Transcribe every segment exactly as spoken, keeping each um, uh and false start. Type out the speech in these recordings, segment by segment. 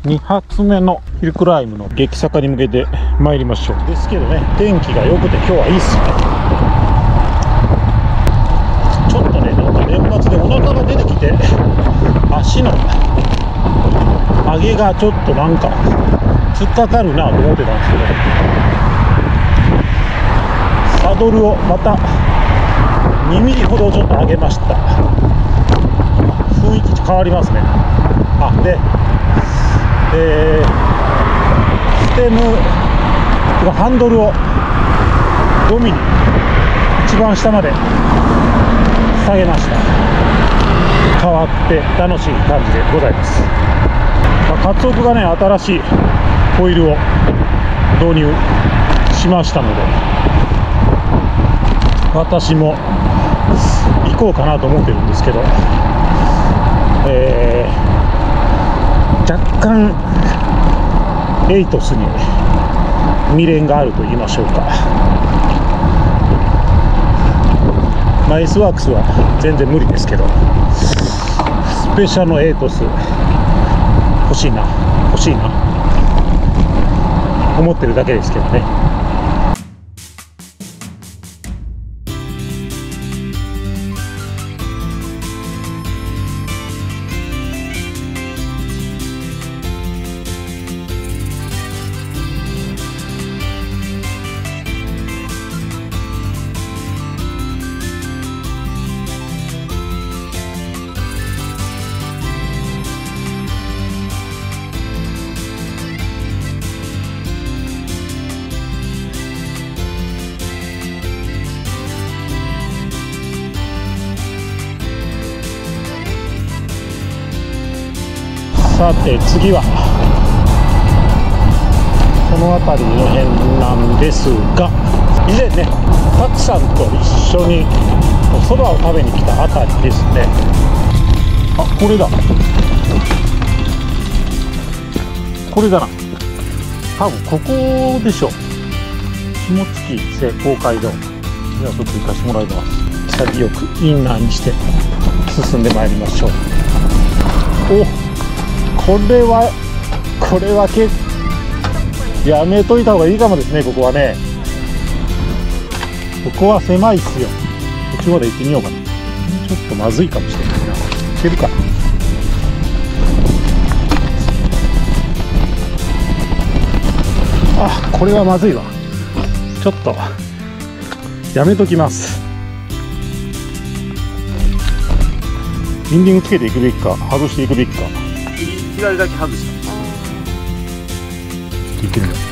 に発目のヒルクライムの激坂に向けて参りましょう。ですけどね、天気が良くて今日はいいっすね。ちょっとね、なんか年末でお腹が出てきて、足の上げがちょっとなんか突っかかるなと思ってたんですけど、サドルをまたにミリほどちょっと上げました。雰囲気変わりますね。あ、で、えー、ステムハンドルをごミリ一番下まで下げました。変わって楽しい感じでございます。まあ、カツオクがね、新しいホイールを導入しましたので、私も行こうかなと思ってるんですけど、えー、若干エイトスに未練があると言いましょうか。まあ、S ワークスは全然無理ですけど、スペシャルのエイトス欲しいな欲しいな思ってるだけですけどね。さて次はこの辺りの辺なんですが、以前ねたくさんと一緒にそばを食べに来た辺りですね。あ、これだこれだな、多分ここでしょ。下月瀬公会堂。ではちょっと行かせてもらいます。潔くインナーにして進んでまいりましょう。お、これはこれはけやめといた方がいいかもですね。ここはね、ここは狭いっすよ。こっちまで行ってみようかな。ちょっとまずいかもしれないな。いけるかな。あ、これはまずいわ。ちょっとやめときます。インディングつけていくべきか外していくべきか。 左だけ外した。 行ってみよう。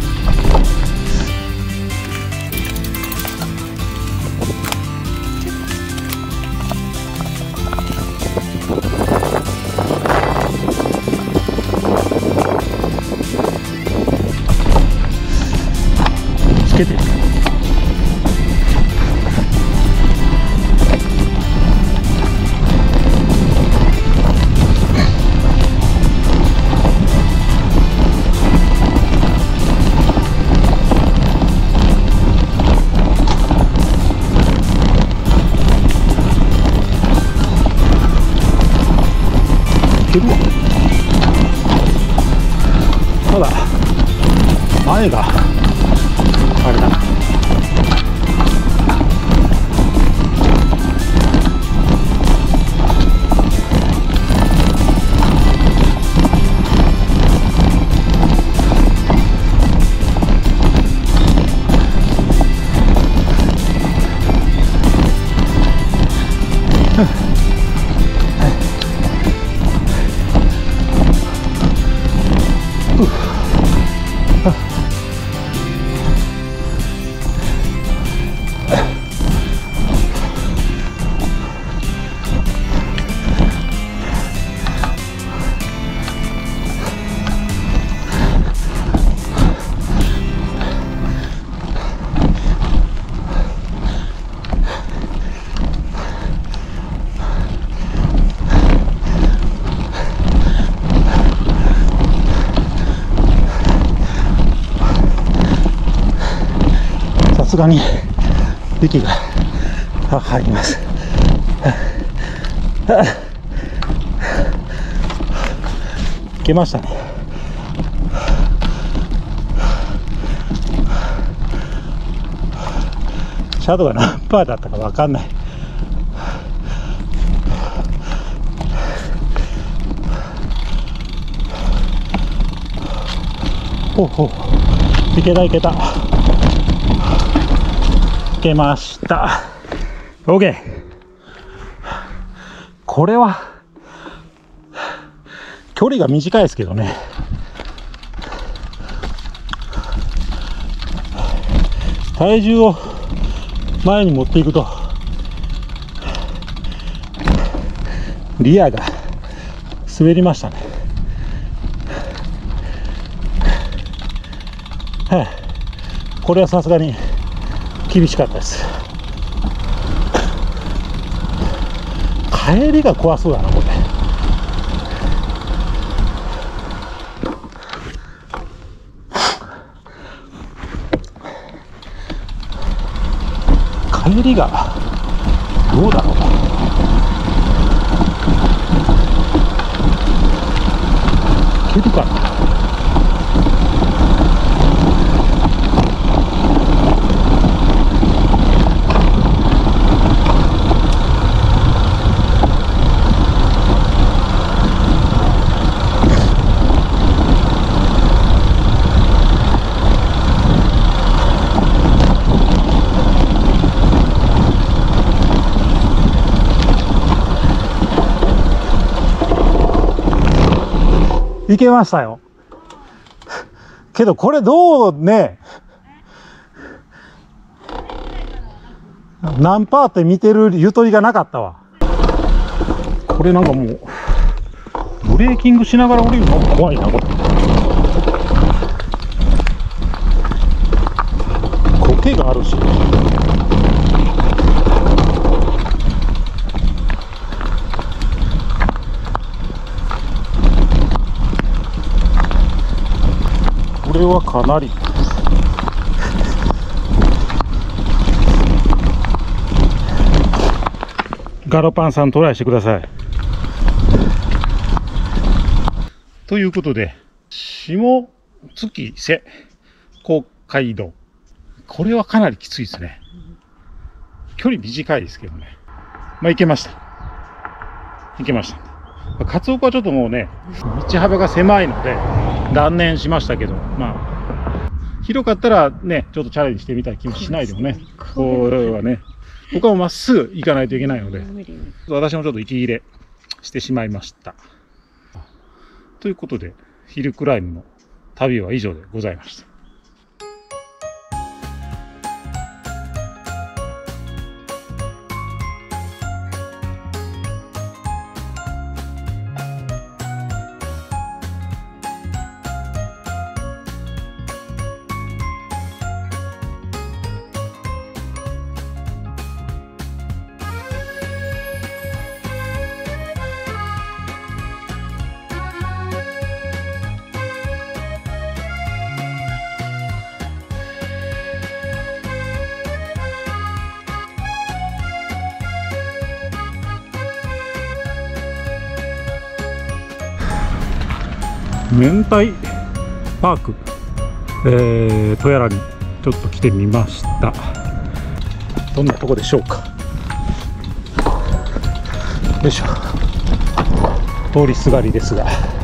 つけてる。ただ前があれだな。さすがに息が入ります。いけましたね。 シャドウが何パーだったか分かんない。ほうほう、いけたいけた、いけました。 OK。 これは距離が短いですけどね、体重を前に持っていくとリアが滑りましたね。はい、これはさすがに厳しかったです。帰りが怖そうだなこれ。帰りがどうだろう。いけるかな。いけましたよ。けどこれどうね、何パーって見てるゆとりがなかったわ。これなんかもうブレーキングしながら降りるのも怖いなこれ。苔があるし。これはかなりガロパンさんトライしてください。ということで下月瀬公会道、これはかなりきついですね。距離短いですけどね、まあ行けました行けました。カツオコはちょっともうね道幅が狭いので断念しましたけど、まあ広かったらねちょっとチャレンジしてみたい気もしないでもね、これはねここはまっすぐ行かないといけないので、私もちょっと息切れしてしまいました。ということでヒルクライムの旅は以上でございました。明太パーク、えー、とやらにちょっと来てみました。どんなとこでしょうか。よいしょ。通りすがりですが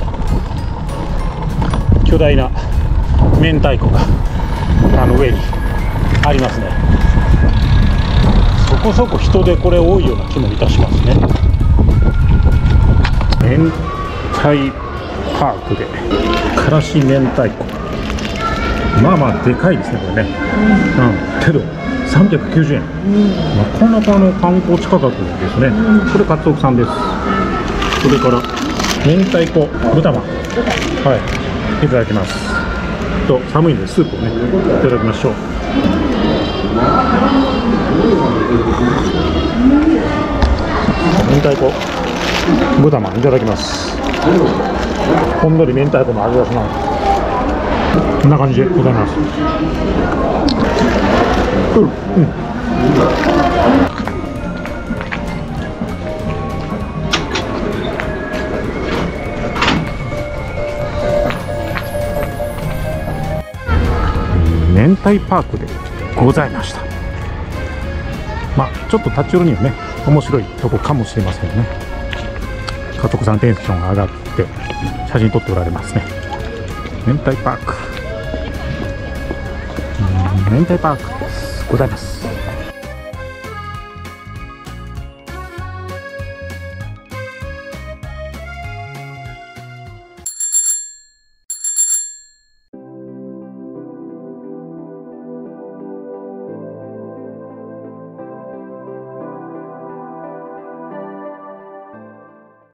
巨大な明太子があの上にありますね。そこそこ人でこれ多いような気もいたしますね。明太パークでからし明太子、まあまあでかいですねこれね、うんうん、けどさんびゃくきゅうじゅうえん、うん、なかなかの観光地価格ですね、うん、これカツオさんです。それから明太子豚まん、はい、いただきます。と寒いんでスープをねいただきましょう。明太子豚まんいただきます。ほんのり明太子の味がします。こんな感じでございます。うん、うん、明太パークでございました。 まあちょっと立ち寄るにはね面白いとこかもしれませんね。家族さんテンションが上がって写真撮っておられますね。明太パーク、うん明太パークですございます。